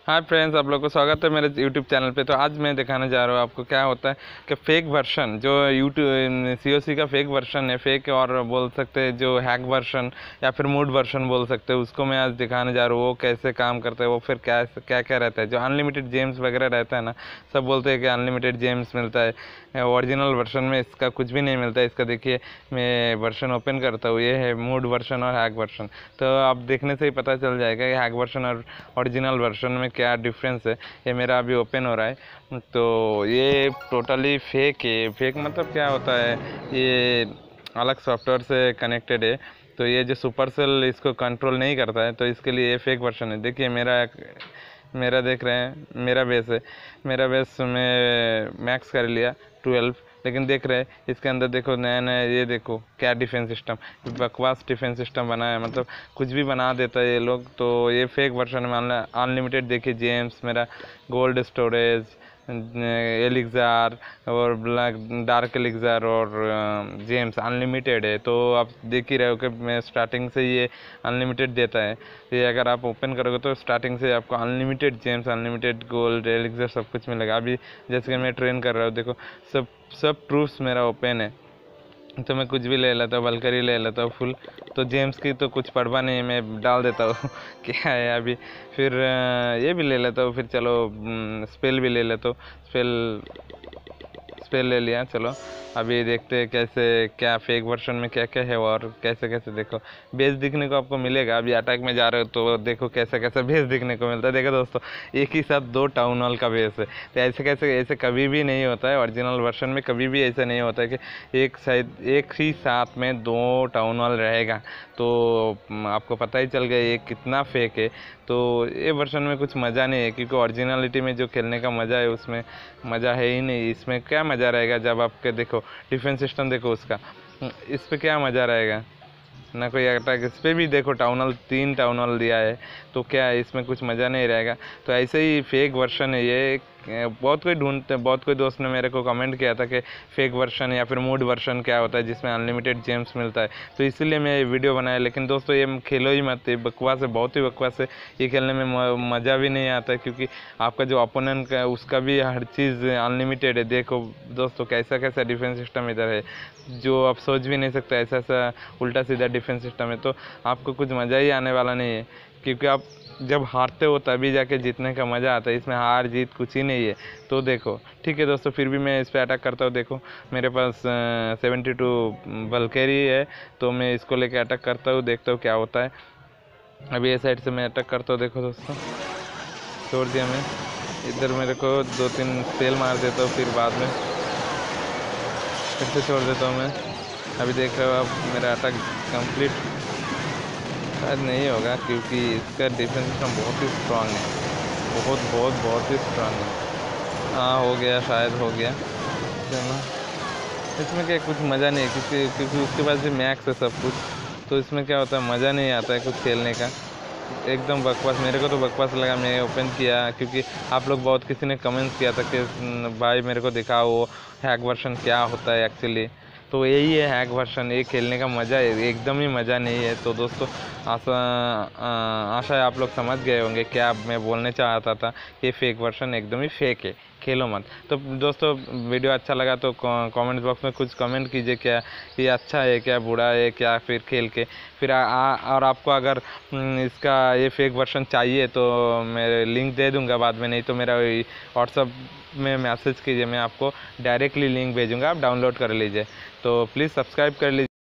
Hi friends, आप लोग को स्वागत है मेरे यूट्यूब चैनल पे। तो आज मैं दिखाने जा रहा हूँ आपको क्या होता है कि फेक वर्जन जो यूट्यूब सीओसी का फेक वर्जन है, फेक और बोल सकते हैं जो हैक वर्जन या फिर मूड वर्जन बोल सकते हैं, उसको मैं आज दिखाने जा रहा हूँ। वो कैसे काम करता है, वो फिर क्या क्या क्या रहता है। जो अनलिमिटेड जेम्स वगैरह रहता है ना, सब बोलते हैं कि अनलिमिटेड जेम्स मिलता है। ओरिजिनल वर्जन में इसका कुछ भी नहीं मिलता है। इसका देखिए, मैं वर्जन ओपन करता हूँ, ये है मूड वर्जन और हैक वर्जन। तो आप देखने से ही पता चल जाएगा कि हैक वर्जन और ओरिजिनल वर्जन में क्या डिफरेंस है। ये मेरा अभी ओपन हो रहा है, तो ये टोटली फेक है। फेक मतलब क्या होता है, ये अलग सॉफ्टवेयर से कनेक्टेड है। तो ये जो सुपरसेल इसको कंट्रोल नहीं करता है, तो इसके लिए ये फेक वर्जन है। देखिए मेरा देख रहे हैं, मेरा बेस है। मेरा बेस में मैक्स कर लिया 12, लेकिन देख रहे हैं इसके अंदर देखो नया नया, ये देखो क्या डिफेंस सिस्टम, बकवास डिफेंस सिस्टम बना है। मतलब कुछ भी बना देता है ये लोग। तो ये फेक वर्जन में अनलिमिटेड देखिए जेम्स, मेरा गोल्ड स्टोरेज, एलिक्जार और ब्लैक डार्क एलिक्जार और जेम्स अनलिमिटेड है। तो आप देख ही रहे हो कि मैं स्टार्टिंग से ये अनलिमिटेड देता है। ये अगर आप ओपन करोगे तो स्टार्टिंग से आपको unlimited gems, unlimited gold, elixir सब कुछ मिलेगा। अभी जैसे कि मैं ट्रेन कर रहा हूँ, देखो सब प्रूफ्स मेरा ओपन है। तो मैं कुछ भी ले लेता हूँ, वल्करी ले लेता हूँ फुल। तो जेम्स की तो कुछ पड़वा नहीं है, मैं डाल देता हूँ क्या है अभी। फिर ये भी ले लेता हूँ। फिर चलो स्पेल भी ले लेता हूँ। स्पेल ले लिया। चलो अभी देखते हैं कैसे क्या फेक वर्जन में क्या क्या है और कैसे कैसे। देखो बेस दिखने को आपको मिलेगा। अभी अटैक में जा रहे हो तो देखो कैसा कैसा बेस दिखने को मिलता है। देखो दोस्तों, एक ही साथ 2 टाउन हॉल का बेस है। तो ऐसे कभी भी नहीं होता है। ओरिजिनल वर्जन में कभी भी ऐसा नहीं होता है कि एक ही साथ में 2 टाउन हॉल रहेगा। तो आपको पता ही चल गया ये कितना फेक है। तो ये वर्जन में कुछ मज़ा नहीं है, क्योंकि ओरिजिनलिटी में जो खेलने का मज़ा है उसमें मज़ा है ही नहीं। इसमें क्या मज़ा रहेगा जब आपके देखो डिफेंस सिस्टम देखो उसका, इस पर क्या मज़ा रहेगा ना कोई अटैक। इस पर भी देखो टाउन हॉल 3 टाउन हॉल दिया है, तो क्या है इसमें कुछ मज़ा नहीं रहेगा। तो ऐसे ही फेक वर्जन है ये। बहुत कोई दोस्त ने मेरे को कमेंट किया था कि फेक वर्जन या फिर मूड वर्जन क्या होता है जिसमें अनलिमिटेड जेम्स मिलता है। तो इसीलिए मैं ये वीडियो बनाया। लेकिन दोस्तों ये खेलो ही मत, ये बकवास है, बहुत ही बकवास है। ये खेलने में मज़ा भी नहीं आता है, क्योंकि आपका जो अपोनेंट का उसका भी हर चीज़ अनलिमिटेड है। देखो दोस्तों कैसा कैसा डिफेंस सिस्टम इधर है, जो आप सोच भी नहीं सकते। ऐसा ऐसा उल्टा सीधा डिफेंस सिस्टम है। तो आपको कुछ मज़ा ही आने वाला नहीं है, क्योंकि आप जब हारते हो तभी जाके जीतने का मज़ा आता है। इसमें हार जीत कुछ ही नहीं है। तो देखो ठीक है दोस्तों, फिर भी मैं इस पर अटैक करता हूँ। देखो मेरे पास 72 वल्करी है, तो मैं इसको लेके अटैक करता हूँ, देखता हूँ क्या होता है। अभी ये साइड से मैं अटैक करता हूँ। देखो दोस्तों, छोड़ दिया मैं इधर। मेरे को 2-3 स्पेल मार देता हूँ, फिर बाद में फिर से छोड़ देता हूँ मैं। अभी देख रहे हो आप, मेरा अटैक कंप्लीट शायद नहीं होगा, क्योंकि इसका डिफेंस सिस्टम बहुत ही स्ट्रांग है। बहुत ही स्ट्रांग है। हाँ हो गया, शायद हो गया। चलो इसमें क्या कुछ मज़ा नहीं है, क्योंकि उसके पास भी मैक्स है सब कुछ। तो इसमें क्या होता है, मज़ा नहीं आता है कुछ खेलने का। एकदम बकवास, मेरे को तो बकवास लगा। मैं ओपन किया, क्योंकि आप लोग बहुत किसी ने कमेंट्स किया था कि भाई मेरे को दिखाओ वो हैक वर्जन क्या होता है एक्चुअली। तो यही है हैक वर्जन। ये खेलने का मज़ा है, एकदम ही मज़ा नहीं है। तो दोस्तों आशा है आप लोग समझ गए होंगे क्या मैं बोलने चाहता था। ये फेक वर्जन एकदम ही फेक है, खेलो मत। तो दोस्तों वीडियो अच्छा लगा तो कमेंट बॉक्स में कुछ कमेंट कीजिए, क्या ये अच्छा है, क्या बुरा है, क्या फिर खेल के फिर और आपको अगर इसका ये फेक वर्जन चाहिए तो मैं लिंक दे दूंगा बाद में। नहीं तो मेरा व्हाट्सअप में मैसेज कीजिए, मैं आपको डायरेक्टली लिंक भेजूंगा, आप डाउनलोड कर लीजिए। तो प्लीज़ सब्सक्राइब कर लीजिए।